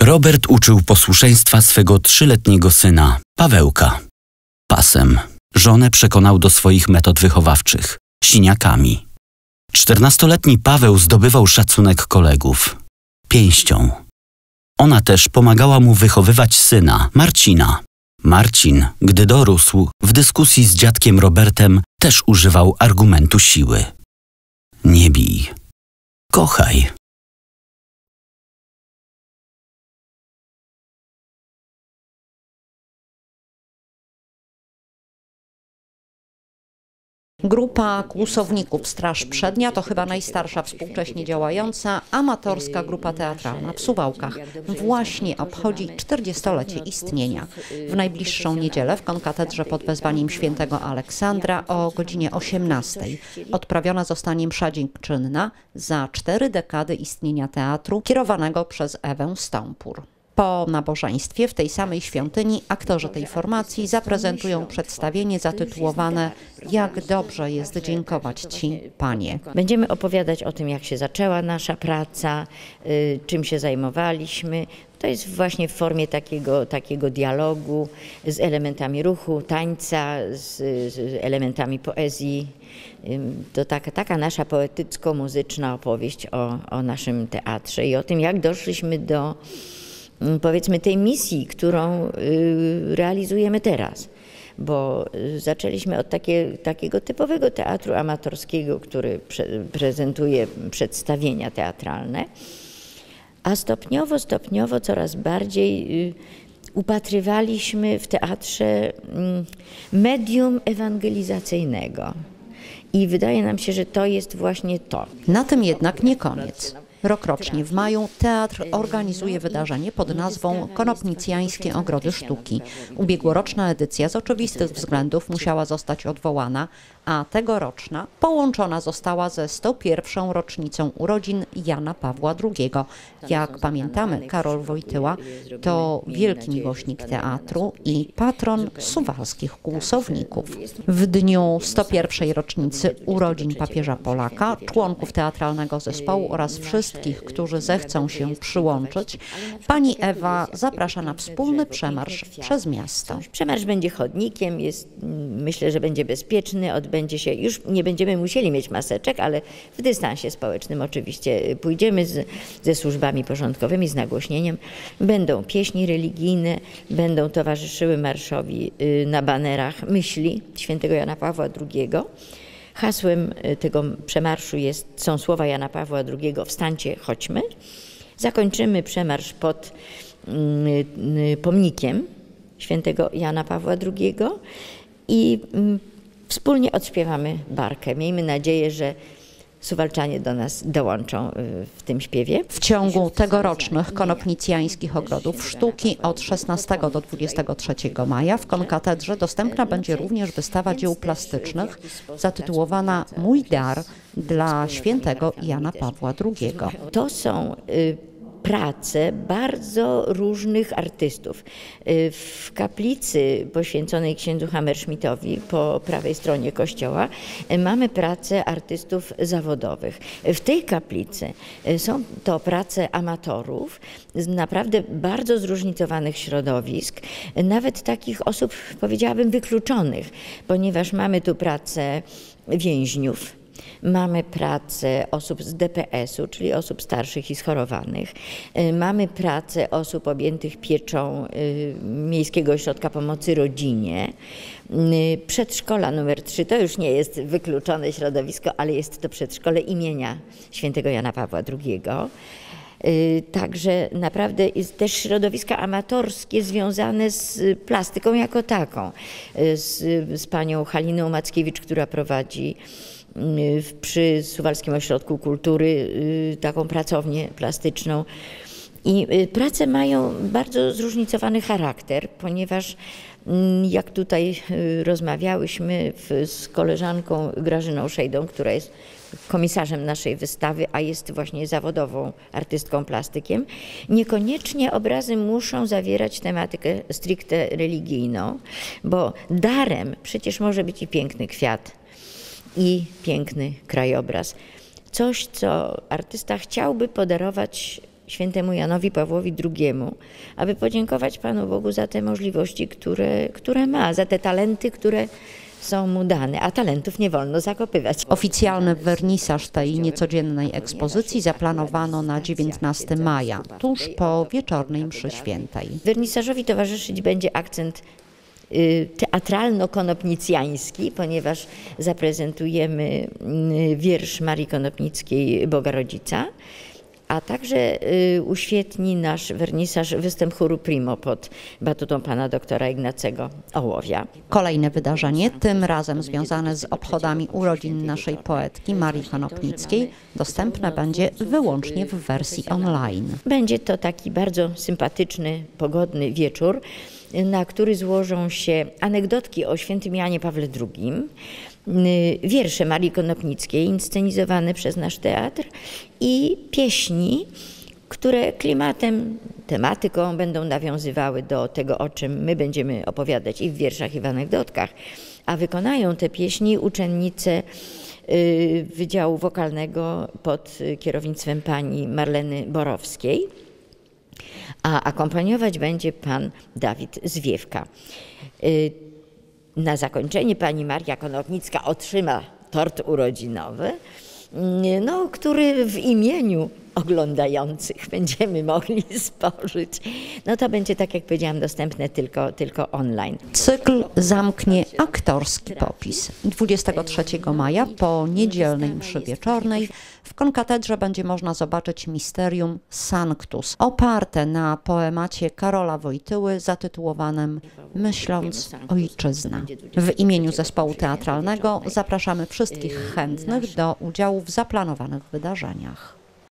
Robert uczył posłuszeństwa swego 3-letniego syna, Pawełka. Pasem. Żonę przekonał do swoich metod wychowawczych. Siniakami. 14-letni Paweł zdobywał szacunek kolegów. Pięścią. Ona też pomagała mu wychowywać syna, Marcina. Marcin, gdy dorósł, w dyskusji z dziadkiem Robertem też używał argumentu siły. Nie bij. Kochaj. Grupa kłusowników Straż Przednia to chyba najstarsza współcześnie działająca amatorska grupa teatralna w Suwałkach. Właśnie obchodzi 40-lecie istnienia. W najbliższą niedzielę w konkatedrze pod wezwaniem świętego Aleksandra o godzinie 18 odprawiona zostanie msza dziękczynna za 4 dekady istnienia teatru kierowanego przez Ewę Stąpur. Po nabożeństwie w tej samej świątyni aktorzy tej formacji zaprezentują przedstawienie zatytułowane „Jak dobrze jest dziękować Ci, Panie”. Będziemy opowiadać o tym, jak się zaczęła nasza praca, czym się zajmowaliśmy. To jest właśnie w formie takiego dialogu z elementami ruchu, tańca, z elementami poezji. To taka nasza poetycko-muzyczna opowieść o naszym teatrze i o tym, jak doszliśmy do, powiedzmy, tej misji, którą realizujemy teraz. Bo zaczęliśmy od takiego typowego teatru amatorskiego, który prezentuje przedstawienia teatralne, a stopniowo coraz bardziej upatrywaliśmy w teatrze medium ewangelizacyjnego. I wydaje nam się, że to jest właśnie to. Na tym jednak nie koniec. Rokrocznie w maju teatr organizuje wydarzenie pod nazwą Konopnicjańskie Ogrody Sztuki. Ubiegłoroczna edycja z oczywistych względów musiała zostać odwołana, a tegoroczna połączona została ze 101. rocznicą urodzin Jana Pawła II. Jak pamiętamy, Karol Wojtyła to wielki miłośnik teatru i patron suwalskich kłusowników. W dniu 101. rocznicy urodzin papieża Polaka, członków teatralnego zespołu oraz wszystkich, którzy zechcą się przyłączyć, pani Ewa zaprasza na wspólny przemarsz przez miasto. Przemarsz będzie chodnikiem, myślę, że będzie bezpieczny, odbędzie się, już nie będziemy musieli mieć maseczek, ale w dystansie społecznym oczywiście pójdziemy ze służbami porządkowymi, z nagłośnieniem. Będą pieśni religijne, będą towarzyszyły marszowi na banerach myśli świętego Jana Pawła II. Hasłem tego przemarszu są słowa Jana Pawła II: wstańcie, chodźmy. Zakończymy przemarsz pod pomnikiem świętego Jana Pawła II i wspólnie odśpiewamy barkę. Miejmy nadzieję, że Suwalczanie do nas dołączą w tym śpiewie. W ciągu tegorocznych Konopnicjańskich Ogrodów Sztuki od 16 do 23 maja w konkatedrze dostępna będzie również wystawa dzieł plastycznych zatytułowana „Mój dar dla świętego Jana Pawła II”. To są prace bardzo różnych artystów. W kaplicy poświęconej księdzu Hammerschmidtowi po prawej stronie kościoła mamy pracę artystów zawodowych. W tej kaplicy są to prace amatorów z naprawdę bardzo zróżnicowanych środowisk, nawet takich osób, powiedziałabym, wykluczonych, ponieważ mamy tu pracę więźniów, mamy pracę osób z DPS-u, czyli osób starszych i schorowanych. Mamy pracę osób objętych pieczą Miejskiego Ośrodka Pomocy Rodzinie. Przedszkola numer 3 to już nie jest wykluczone środowisko, ale jest to przedszkole imienia świętego Jana Pawła II. Także naprawdę jest też środowiska amatorskie związane z plastyką jako taką. Z panią Haliną Mackiewicz, która prowadzi przy Suwalskim Ośrodku Kultury taką pracownię plastyczną. I prace mają bardzo zróżnicowany charakter, ponieważ jak tutaj rozmawiałyśmy z koleżanką Grażyną Szejdą, która jest komisarzem naszej wystawy, a jest właśnie zawodową artystką plastykiem, niekoniecznie obrazy muszą zawierać tematykę stricte religijną, bo darem przecież może być i piękny kwiat, i piękny krajobraz. Coś, co artysta chciałby podarować świętemu Janowi Pawłowi II, aby podziękować Panu Bogu za te możliwości, które ma, za te talenty, które są mu dane, a talentów nie wolno zakopywać. Oficjalny wernisaż tej niecodziennej ekspozycji zaplanowano na 19 maja, tuż po wieczornej mszy świętej. Wernisażowi towarzyszyć będzie akcent teatralno-konopnicjański, ponieważ zaprezentujemy wiersz Marii Konopnickiej Boga Rodzica, a także uświetni nasz wernisaż występ chóru Primo pod batutą pana doktora Ignacego Ołowia. Kolejne wydarzenie, tym razem związane z obchodami urodzin naszej poetki Marii Konopnickiej, dostępne będzie wyłącznie w wersji online. Będzie to taki bardzo sympatyczny, pogodny wieczór, na który złożą się anegdotki o świętym Janie Pawle II, wiersze Marii Konopnickiej inscenizowane przez nasz teatr i pieśni, które klimatem, tematyką będą nawiązywały do tego, o czym my będziemy opowiadać i w wierszach, i w anegdotkach. A wykonają te pieśni uczennice Wydziału Wokalnego pod kierownictwem pani Marleny Borowskiej, a akompaniować będzie pan Dawid Zwiewka. Na zakończenie pani Maria Konopnicka otrzyma tort urodzinowy, który w imieniu oglądających będziemy mogli spożyć. To będzie, tak jak powiedziałam, dostępne tylko online. Cykl zamknie aktorski popis. 23 maja po niedzielnej mszy wieczornej w konkatedrze będzie można zobaczyć Misterium Sanctus, oparte na poemacie Karola Wojtyły zatytułowanym Myśląc Ojczyzna. W imieniu zespołu teatralnego zapraszamy wszystkich chętnych do udziału w zaplanowanych wydarzeniach.